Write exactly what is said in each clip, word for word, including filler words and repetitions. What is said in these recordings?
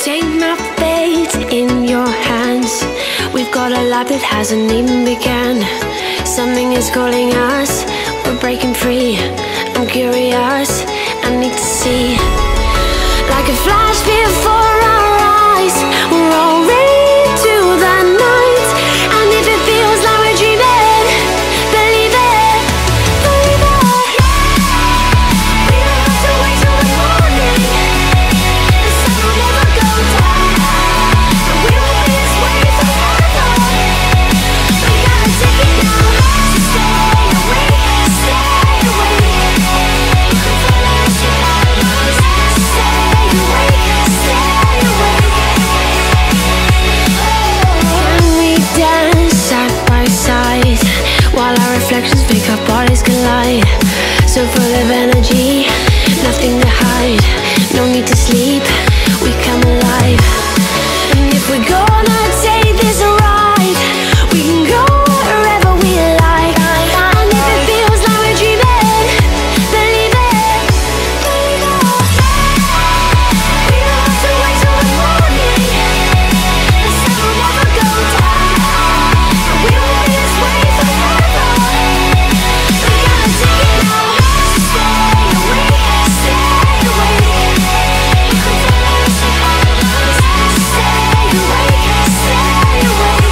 Take my fate in your hands. We've got a life that hasn't even begun. Something is calling us, we're breaking free. I'm curious, I need to see. Like a flash before our eyes, we're already to the night. And if it feels like we're dreaming, believe it, believe it. We don't have to wait till the morning. The sun will never go down, and we won't be this way forever. We gotta take it now. So stay awake, stay awake. Stay awake, stay awake. Can we dance side by side while our reflections make our bodies collide? So full of energy, nothing to hide. No need to sleep, we come alive. And if we're gonna take this ride, we can go wherever we like. And if it feels like we're dreaming, believe it, believe it. We don't have to wait till the morning. The sun will never go down, and we won't be this way forever. We gotta take it now. Stay awake, stay awake. Stay awake, stay awake.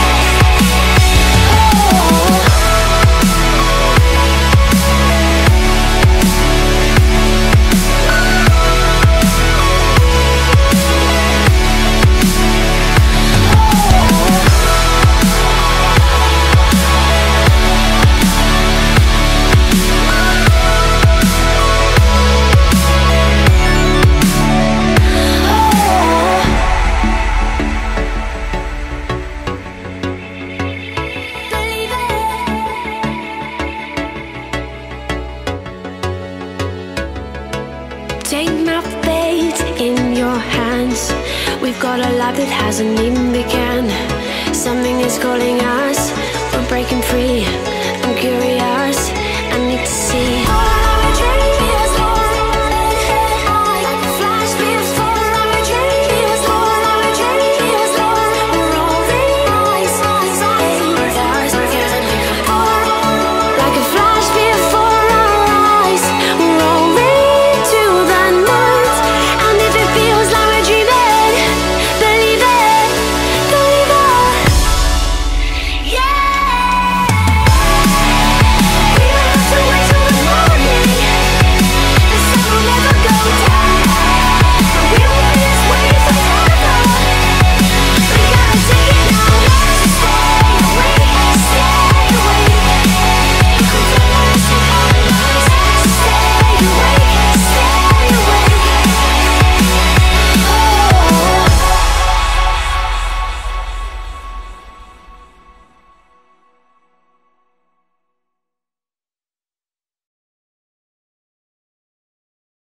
Take my fate in your hands. We've got a life that hasn't even begun. Something is calling us, we're breaking free. I'm curious,